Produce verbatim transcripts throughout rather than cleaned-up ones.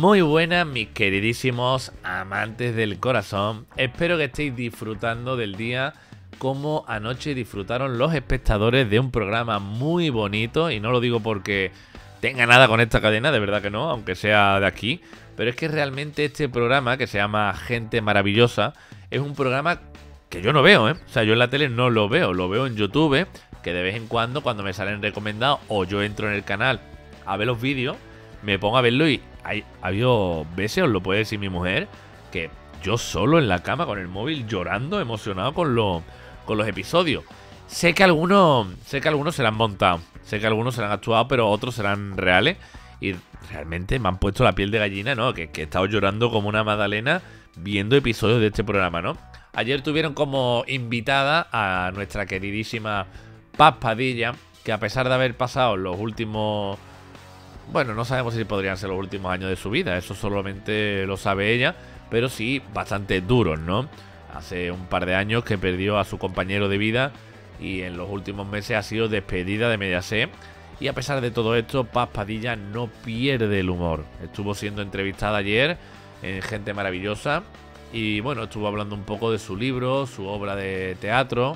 Muy buenas, mis queridísimos amantes del corazón. Espero que estéis disfrutando del día como anoche disfrutaron los espectadores de un programa muy bonito. Y no lo digo porque tenga nada con esta cadena, de verdad que no, aunque sea de aquí. Pero es que realmente este programa, que se llama Gente Maravillosa, es un programa que yo no veo, ¿eh? O sea, yo en la tele no lo veo, lo veo en YouTube, que de vez en cuando, cuando me salen recomendados o yo entro en el canal a ver los vídeos, me pongo a verlo y hay, ha habido veces, os lo puede decir mi mujer, que yo solo en la cama con el móvil llorando, emocionado con, lo, con los episodios. Sé que algunos sé que algunos se la han montado, sé que algunos se la han actuado, pero otros serán reales. Y realmente me han puesto la piel de gallina, ¿no? Que, que he estado llorando como una magdalena viendo episodios de este programa, ¿no? Ayer tuvieron como invitada a nuestra queridísima Paz Padilla, que a pesar de haber pasado los últimos... Bueno, no sabemos si podrían ser los últimos años de su vida, eso solamente lo sabe ella, pero sí bastante duros, ¿no? Hace un par de años que perdió a su compañero de vida y en los últimos meses ha sido despedida de Mediaset. Y a pesar de todo esto, Paz Padilla no pierde el humor. Estuvo siendo entrevistada ayer en Gente Maravillosa y bueno, estuvo hablando un poco de su libro, su obra de teatro.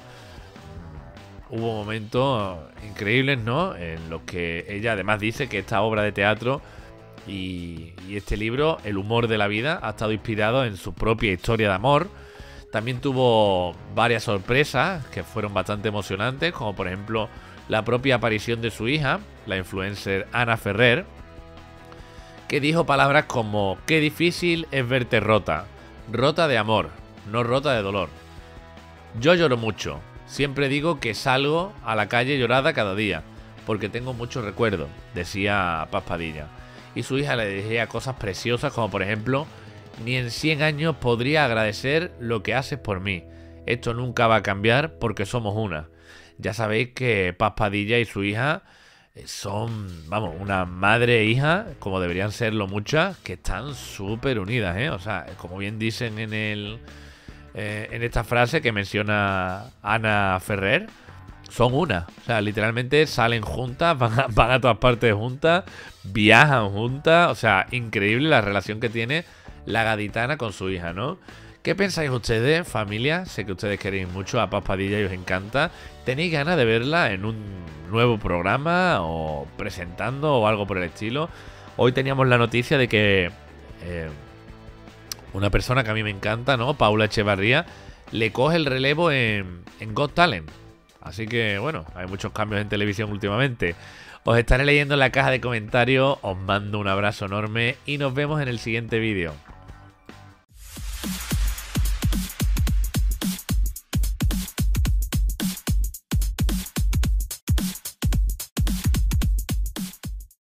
Hubo momentos increíbles, ¿no? En los que ella además dice que esta obra de teatro y, y este libro, El humor de la vida, ha estado inspirado en su propia historia de amor. También tuvo varias sorpresas que fueron bastante emocionantes, como por ejemplo la propia aparición de su hija, la influencer Ana Ferrer, que dijo palabras como: qué difícil es verte rota, rota de amor, no rota de dolor. Yo lloro mucho, siempre digo que salgo a la calle llorada cada día, porque tengo muchos recuerdos, decía Paz Padilla. Y su hija le decía cosas preciosas como por ejemplo: ni en cien años podría agradecer lo que haces por mí, esto nunca va a cambiar porque somos una. Ya sabéis que Paz Padilla y su hija son, vamos, una madre e hija, como deberían serlo muchas, que están súper unidas, ¿eh? O sea, como bien dicen en el eh, en esta frase que menciona Ana Ferrer, son una. O sea, literalmente salen juntas, van a, van a todas partes juntas, viajan juntas. O sea, increíble la relación que tiene la gaditana con su hija, ¿no? ¿Qué pensáis ustedes, familia? Sé que ustedes queréis mucho a Paz Padilla y os encanta. ¿Tenéis ganas de verla en un nuevo programa o presentando o algo por el estilo? Hoy teníamos la noticia de que eh, una persona que a mí me encanta, ¿no? Paula Echevarría, le coge el relevo en, en Got Talent. Así que, bueno, hay muchos cambios en televisión últimamente. Os estaré leyendo en la caja de comentarios, os mando un abrazo enorme y nos vemos en el siguiente vídeo.